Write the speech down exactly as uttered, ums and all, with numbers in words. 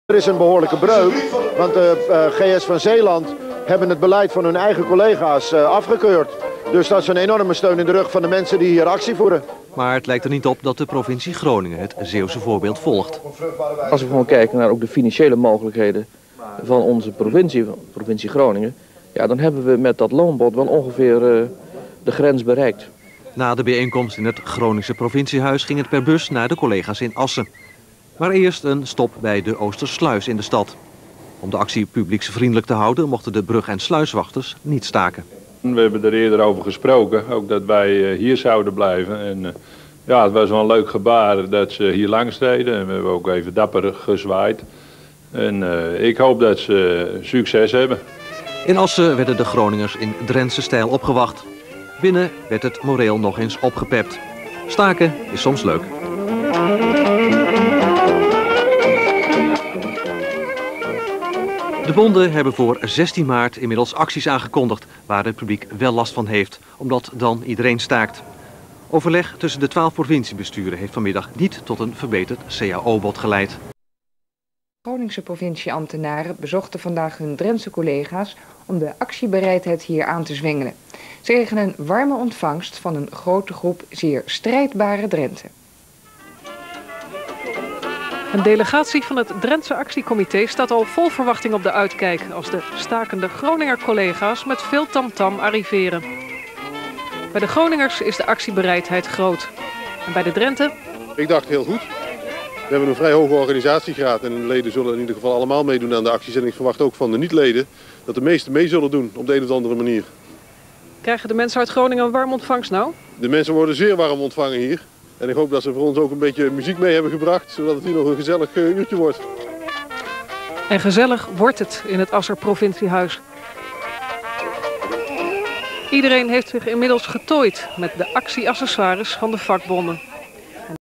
Er is een behoorlijke breuk, want de uh, G S van Zeeland hebben het beleid van hun eigen collega's uh, afgekeurd. Dus dat is een enorme steun in de rug van de mensen die hier actie voeren. Maar het lijkt er niet op dat de provincie Groningen het Zeeuwse voorbeeld volgt. Als we gewoon kijken naar ook de financiële mogelijkheden van onze provincie, provincie Groningen, ja, dan hebben we met dat loonbod wel ongeveer uh, de grens bereikt. Na de bijeenkomst in het Groningse provinciehuis ging het per bus naar de collega's in Assen. Maar eerst een stop bij de Oostersluis in de stad. Om de actie publieksvriendelijk te houden mochten de brug- en sluiswachters niet staken. We hebben er eerder over gesproken, ook dat wij hier zouden blijven. En ja, het was wel een leuk gebaar dat ze hier langs deden. En we hebben ook even dapper gezwaaid. En uh, ik hoop dat ze succes hebben. In Assen werden de Groningers in Drentse stijl opgewacht. Binnen werd het moreel nog eens opgepept. Staken is soms leuk. De bonden hebben voor zestien maart inmiddels acties aangekondigd waar het publiek wel last van heeft, omdat dan iedereen staakt. Overleg tussen de twaalf provinciebesturen heeft vanmiddag niet tot een verbeterd C A O-bod geleid. Groningse provincieambtenaren bezochten vandaag hun Drentse collega's om de actiebereidheid hier aan te zwengelen. Ze kregen een warme ontvangst van een grote groep zeer strijdbare Drenten. Een delegatie van het Drentse actiecomité staat al vol verwachting op de uitkijk als de stakende Groninger collega's met veel tamtam arriveren. Bij de Groningers is de actiebereidheid groot. En bij de Drenten? Ik dacht heel goed. We hebben een vrij hoge organisatiegraad en de leden zullen in ieder geval allemaal meedoen aan de acties. En ik verwacht ook van de niet-leden dat de meesten mee zullen doen op de een of andere manier. Krijgen de mensen uit Groningen een warm ontvangst nou? De mensen worden zeer warm ontvangen hier. En ik hoop dat ze voor ons ook een beetje muziek mee hebben gebracht, zodat het hier nog een gezellig uh, uurtje wordt. En gezellig wordt het in het Asser provinciehuis. Iedereen heeft zich inmiddels getooid met de actieaccessoires van de vakbonden.